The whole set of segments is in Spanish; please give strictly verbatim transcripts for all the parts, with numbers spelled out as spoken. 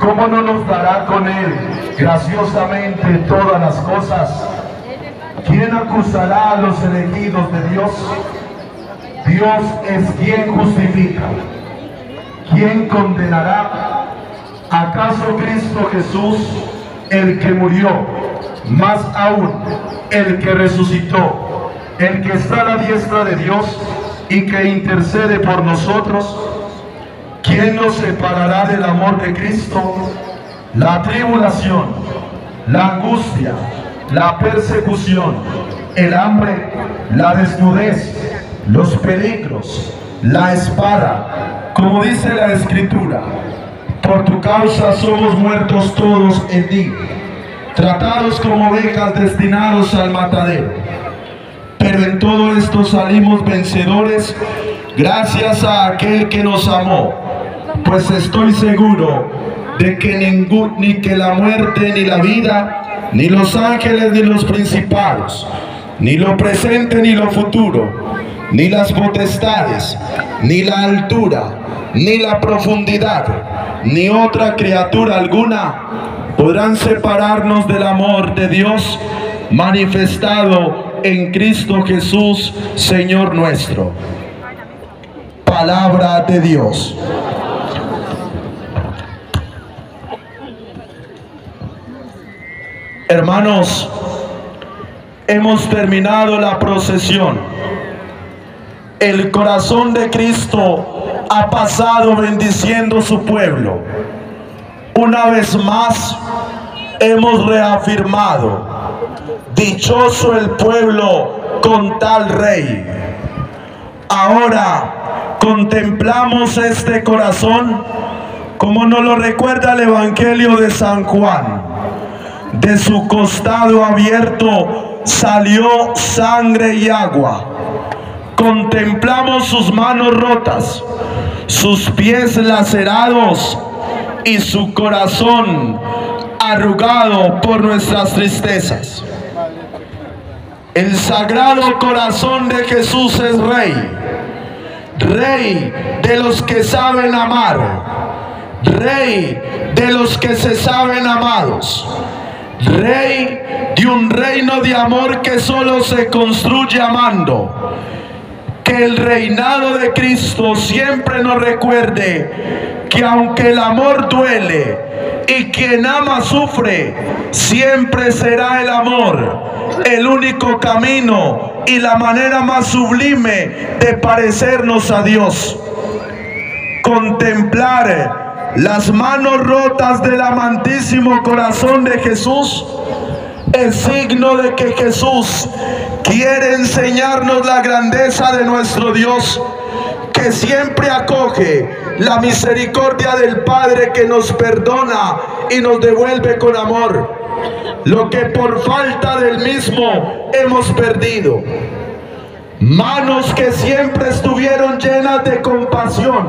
¿cómo no nos dará con Él graciosamente todas las cosas? ¿Quién acusará a los elegidos de Dios? Dios es quien justifica. ¿Quién condenará? ¿Acaso Cristo Jesús, el que murió, más aún el que resucitó, el que está a la diestra de Dios y que intercede por nosotros? ¿Quién nos separará del amor de Cristo? La tribulación, la angustia, la persecución, el hambre, la desnudez, los peligros, la espada. Como dice la Escritura, por tu causa somos muertos todos en ti, tratados como ovejas destinados al matadero. Pero en todo esto salimos vencedores gracias a aquel que nos amó, pues estoy seguro de que ningún, ni que la muerte, ni la vida, ni los ángeles, ni los principados, ni lo presente, ni lo futuro, ni las potestades, ni la altura, ni la profundidad, ni otra criatura alguna podrán separarnos del amor de Dios manifestado en Cristo Jesús, Señor nuestro. Palabra de Dios. Hermanos, hemos terminado la procesión. El corazón de Cristo ha pasado bendiciendo su pueblo. Una vez más hemos reafirmado: dichoso el pueblo con tal rey. Ahora contemplamos este corazón como nos lo recuerda el Evangelio de San Juan. De su costado abierto salió sangre y agua. Contemplamos sus manos rotas, sus pies lacerados y su corazón arrugado por nuestras tristezas. El sagrado corazón de Jesús es Rey, Rey de los que saben amar, Rey de los que se saben amados, Rey de un reino de amor que solo se construye amando. Que el reinado de Cristo siempre nos recuerde que aunque el amor duele y quien ama sufre, siempre será el amor el único camino y la manera más sublime de parecernos a Dios. Contemplar las manos rotas del amantísimo corazón de Jesús es signo de que Jesús quiere enseñarnos la grandeza de nuestro Dios, que siempre acoge la misericordia del Padre, que nos perdona y nos devuelve con amor lo que por falta del mismo hemos perdido. Manos que siempre estuvieron llenas de compasión,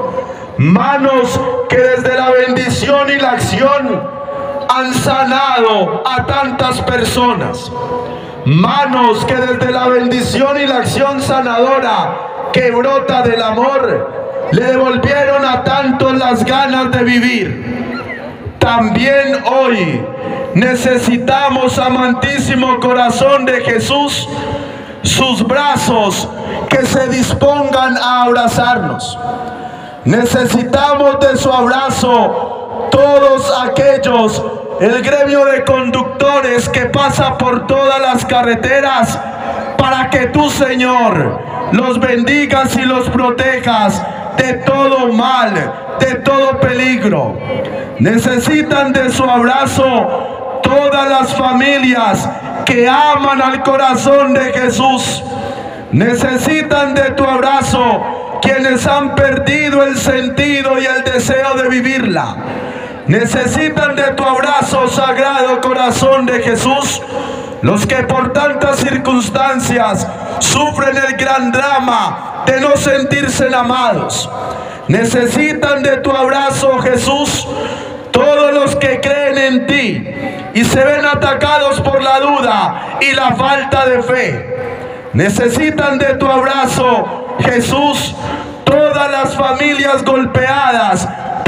manos que desde la bendición y la acción han sanado a tantas personas, manos que desde la bendición y la acción sanadora que brota del amor le devolvieron a tantos las ganas de vivir. También hoy necesitamos, amantísimo corazón de Jesús, sus brazos que se dispongan a abrazarnos. Necesitamos de su abrazo todos aquellos, el gremio de conductores que pasa por todas las carreteras, para que tú, Señor, los bendigas y los protejas de todo mal, de todo peligro. Necesitan de su abrazo todas las familias que aman al corazón de Jesús. Necesitan de tu abrazo quienes han perdido el sentido y el deseo de vivirla. Necesitan de tu abrazo, sagrado corazón de Jesús, los que por tantas circunstancias sufren el gran drama de no sentirse amados. Necesitan de tu abrazo, Jesús, todos los que creen en ti y se ven atacados por la duda y la falta de fe. Necesitan de tu abrazo, Jesús, todas las familias golpeadas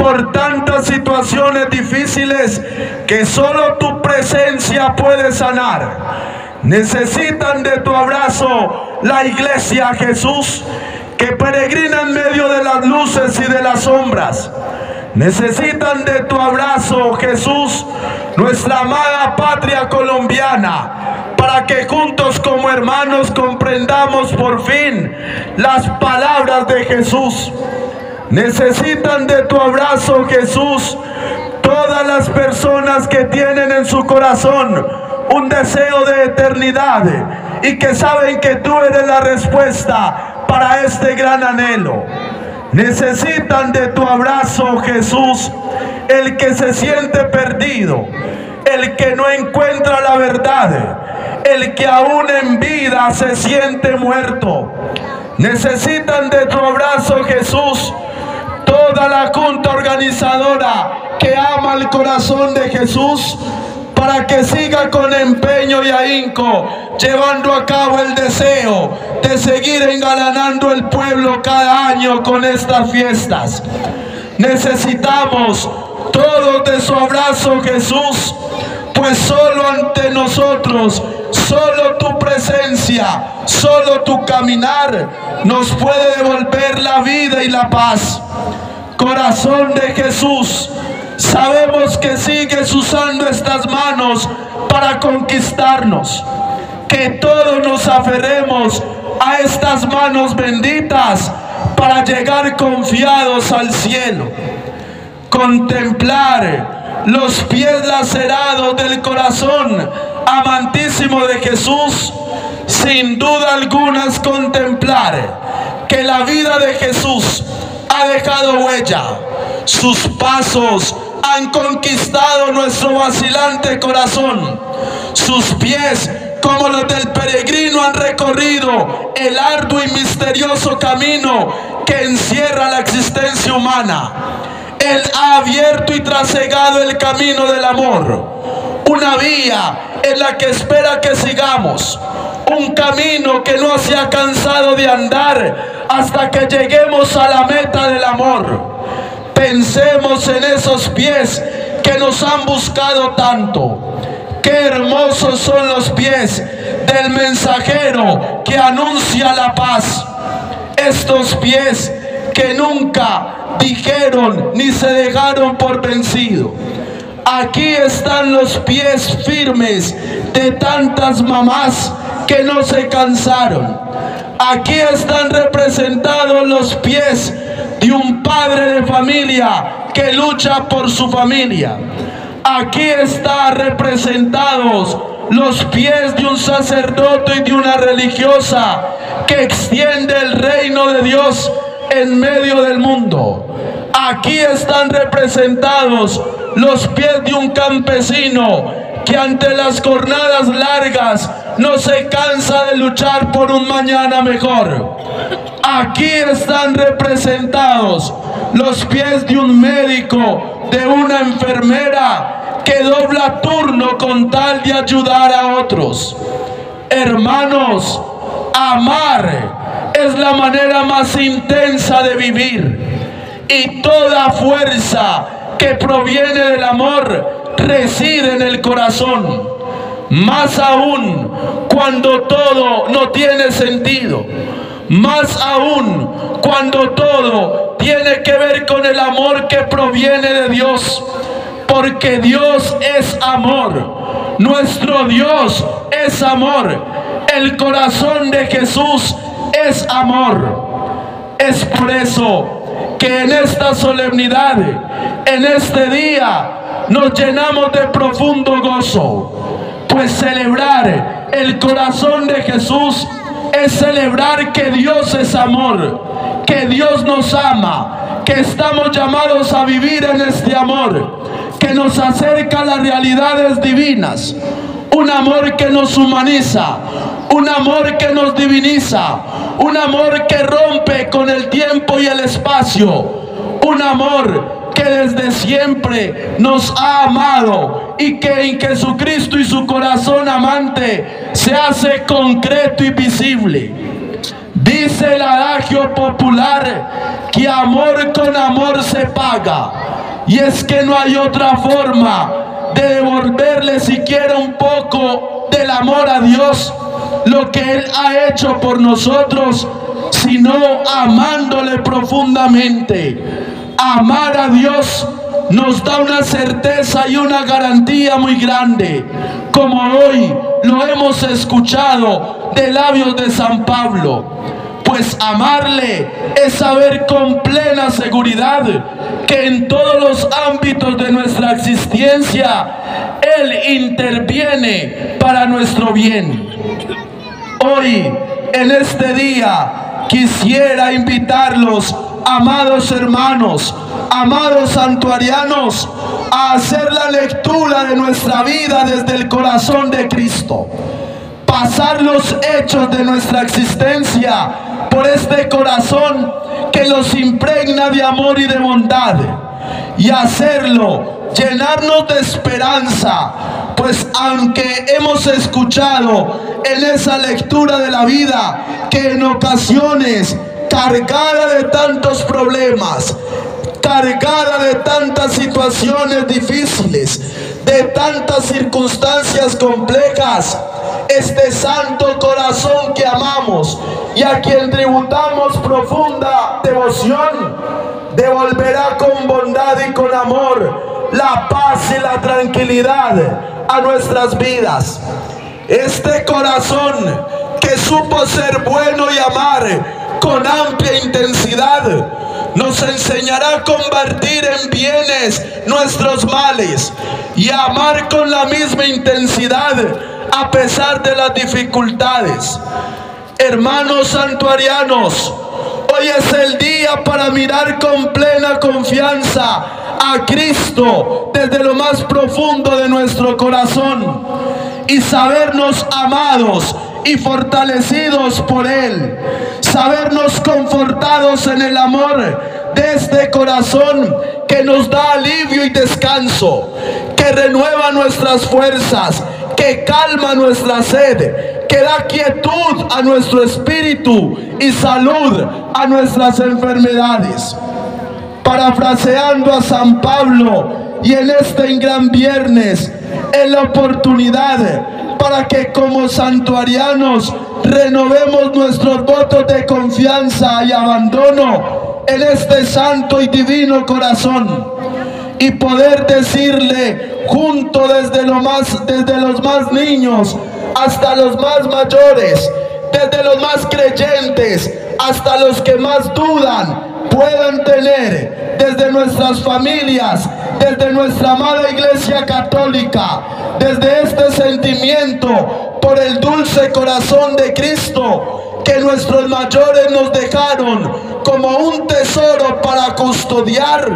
por tantas situaciones difíciles que solo tu presencia puede sanar. Necesitan de tu abrazo la iglesia, Jesús, que peregrina en medio de las luces y de las sombras. Necesitan de tu abrazo, Jesús, nuestra amada patria colombiana, para que juntos como hermanos comprendamos por fin las palabras de Jesús. Necesitan de tu abrazo, Jesús, todas las personas que tienen en su corazón un deseo de eternidad y que saben que tú eres la respuesta para este gran anhelo. Necesitan de tu abrazo, Jesús, el que se siente perdido, el que no encuentra la verdad, el que aún en vida se siente muerto. Necesitan de tu abrazo, Jesús, toda la junta organizadora que ama el corazón de Jesús, para que siga con empeño y ahínco llevando a cabo el deseo de seguir engalanando el pueblo cada año con estas fiestas. Necesitamos todos de su abrazo, Jesús, pues solo ante nosotros, solo tu presencia, solo tu caminar nos puede devolver la vida y la paz. Corazón de Jesús, sabemos que sigues usando estas manos para conquistarnos. Que todos nos aferremos a estas manos benditas para llegar confiados al cielo. Contemplar los pies lacerados del corazón amantísimo de Jesús, sin duda alguna es contemplar que la vida de Jesús ha dejado huella. Sus pasos han conquistado nuestro vacilante corazón. Sus pies, como los del peregrino, han recorrido el arduo y misterioso camino que encierra la existencia humana. Él ha abierto y trasegado el camino del amor, una vía en la que espera que sigamos, un camino que no se ha cansado de andar hasta que lleguemos a la meta del amor. Pensemos en esos pies que nos han buscado tanto. Qué hermosos son los pies del mensajero que anuncia la paz. Estos pies que nunca dijeron ni se dejaron por vencido. Aquí están los pies firmes de tantas mamás que no se cansaron. Aquí están representados los pies de un padre de familia que lucha por su familia. Aquí están representados los pies de un sacerdote y de una religiosa que extiende el reino de Dios en medio del mundo. Aquí están representados los pies de un campesino que ante las jornadas largas no se cansa de luchar por un mañana mejor. Aquí están representados los pies de un médico, de una enfermera que dobla turno con tal de ayudar a otros. Hermanos, amar es la manera más intensa de vivir, y toda fuerza que proviene del amor reside en el corazón, más aún cuando todo no tiene sentido, más aún cuando todo tiene que ver con el amor que proviene de Dios, porque Dios es amor, nuestro Dios es amor, el corazón de Jesús es amor. Es por eso que en esta solemnidad, en este día, nos llenamos de profundo gozo, pues celebrar el corazón de Jesús es celebrar que Dios es amor, que Dios nos ama, que estamos llamados a vivir en este amor, que nos acerca a las realidades divinas, un amor que nos humaniza, un amor que nos diviniza, un amor que rompe con el tiempo y el espacio, un amor que desde siempre nos ha amado y que en Jesucristo y su corazón amante se hace concreto y visible. Dice el adagio popular que amor con amor se paga. Y es que no hay otra forma de devolverle siquiera un poco del amor a Dios, lo que Él ha hecho por nosotros, sino amándole profundamente. Amar a Dios nos da una certeza y una garantía muy grande, como hoy lo hemos escuchado de labios de San Pablo. Pues amarle es saber con plena seguridad que en todos los ámbitos de nuestra existencia Él interviene para nuestro bien. Hoy, en este día, quisiera invitarlos, amados hermanos, amados santuarianos, a hacer la lectura de nuestra vida desde el corazón de Cristo. Pasar los hechos de nuestra existencia por este corazón que los impregna de amor y de bondad, y hacerlo llenarnos de esperanza, pues aunque hemos escuchado en esa lectura de la vida que en ocasiones cargada de tantos problemas, cargada de tantas situaciones difíciles, de tantas circunstancias complejas, este santo corazón que amamos y a quien tributamos profunda devoción, devolverá con bondad y con amor la paz y la tranquilidad a nuestras vidas. Este corazón que supo ser bueno y amar con amplia intensidad, nos enseñará a convertir en bienes nuestros males y a amar con la misma intensidad a pesar de las dificultades. Hermanos santuarianos, hoy es el día para mirar con plena confianza a Cristo desde lo más profundo de nuestro corazón y sabernos amados y fortalecidos por Él, sabernos confortados en el amor de este corazón que nos da alivio y descanso, que renueva nuestras fuerzas, que calma nuestra sed, que da quietud a nuestro espíritu y salud a nuestras enfermedades. Parafraseando a San Pablo, y en este gran viernes es la oportunidad para que como santuarianos renovemos nuestros votos de confianza y abandono en este santo y divino corazón, y poder decirle junto desde, lo más, desde los más niños hasta los más mayores, desde los más creyentes hasta los que más dudan, puedan tener desde nuestras familias, desde nuestra amada Iglesia Católica, desde este sentimiento por el dulce corazón de Cristo que nuestros mayores nos dejaron como un tesoro para custodiar.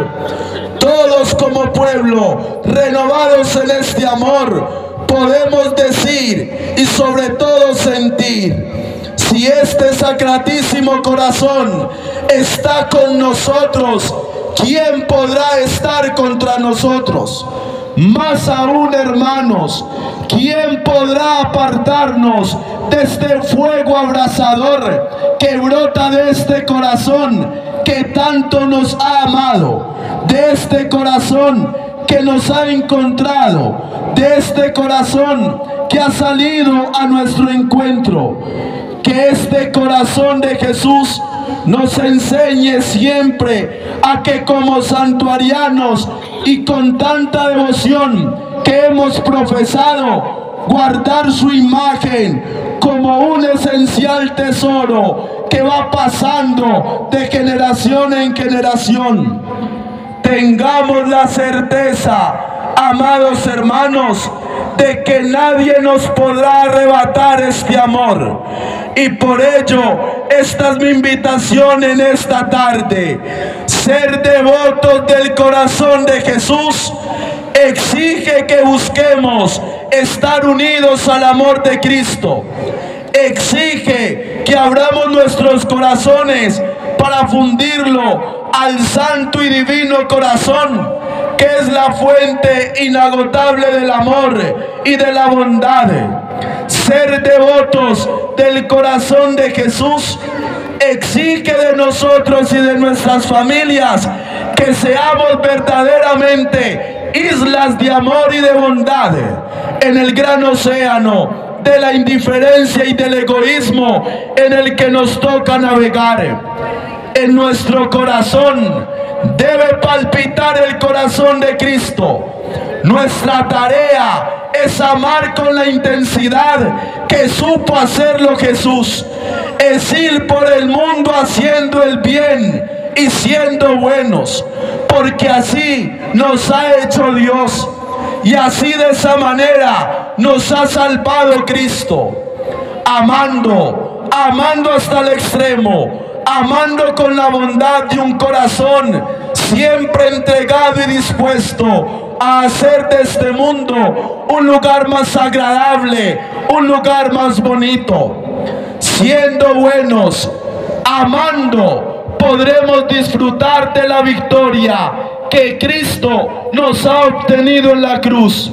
Todos como pueblo, renovados en este amor, podemos decir y sobre todo sentir: si este sacratísimo corazón está con nosotros, ¿quién podrá estar contra nosotros? Más aún, hermanos, ¿quién podrá apartarnos de este fuego abrasador que brota de este corazón que tanto nos ha amado, de este corazón que nos ha encontrado, de este corazón que ha salido a nuestro encuentro? Que este corazón de Jesús nos enseñe siempre a que como santuarianos y con tanta devoción que hemos profesado, guardar su imagen como un esencial tesoro que va pasando de generación en generación. Tengamos la certeza, amados hermanos, de que nadie nos podrá arrebatar este amor. Y por ello, esta es mi invitación en esta tarde. Ser devotos del corazón de Jesús exige que busquemos estar unidos al amor de Cristo. Exige que abramos nuestros corazones para fundirlo al santo y divino corazón, que es la fuente inagotable del amor y de la bondad. Ser devotos del corazón de Jesús exige de nosotros y de nuestras familias que seamos verdaderamente islas de amor y de bondad en el gran océano de la indiferencia y del egoísmo en el que nos toca navegar. En nuestro corazón debe palpitar el corazón de Cristo. Nuestra tarea es amar con la intensidad que supo hacerlo Jesús. Es ir por el mundo haciendo el bien y siendo buenos, porque así nos ha hecho Dios y así de esa manera nos ha salvado Cristo. Amando, amando hasta el extremo, amando con la bondad de un corazón siempre entregado y dispuesto a hacer de este mundo un lugar más agradable, un lugar más bonito. Siendo buenos, amando, podremos disfrutar de la victoria que Cristo nos ha obtenido en la cruz.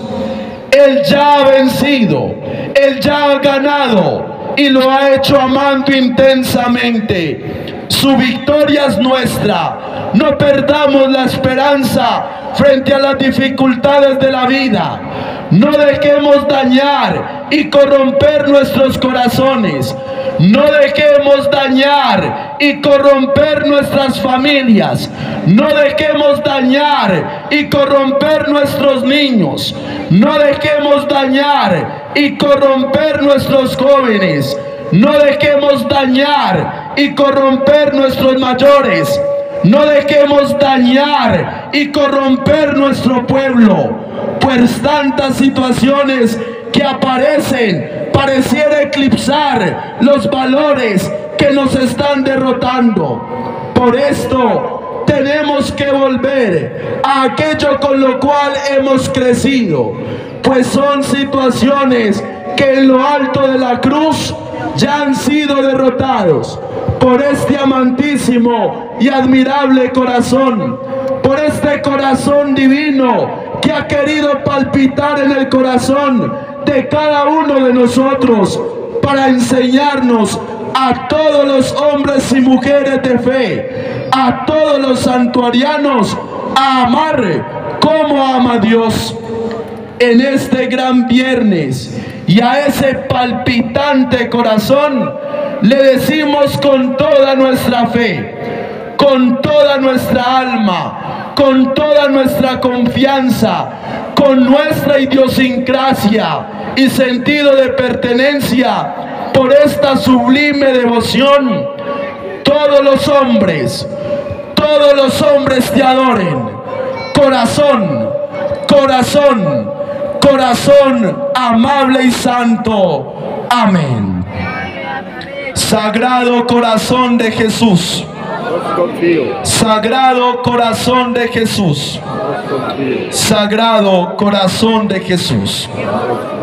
Él ya ha vencido, Él ya ha ganado y lo ha hecho amando intensamente. Su victoria es nuestra. No perdamos la esperanza frente a las dificultades de la vida. No dejemos dañar y corromper nuestros corazones. No dejemos dañar y corromper nuestras familias. No dejemos dañar y corromper nuestros niños. No dejemos dañar y corromper nuestros jóvenes. No dejemos dañar y corromper nuestros mayores. No dejemos dañar y corromper nuestro pueblo, pues tantas situaciones que aparecen pareciera eclipsar los valores que nos están derrotando. Por esto tenemos que volver a aquello con lo cual hemos crecido, pues son situaciones que en lo alto de la cruz ya han sido derrotados por este amantísimo y admirable corazón, por este corazón divino que ha querido palpitar en el corazón de cada uno de nosotros para enseñarnos a todos los hombres y mujeres de fe, a todos los santuarianos, a amar como ama Dios. En este gran viernes y a ese palpitante corazón le decimos con toda nuestra fe, con toda nuestra alma, con toda nuestra confianza, con nuestra idiosincrasia y sentido de pertenencia por esta sublime devoción: todos los hombres, todos los hombres te adoren. Corazón, corazón, corazón amable y santo. Amén. Sagrado corazón de Jesús. Sagrado corazón de Jesús. Sagrado corazón de Jesús.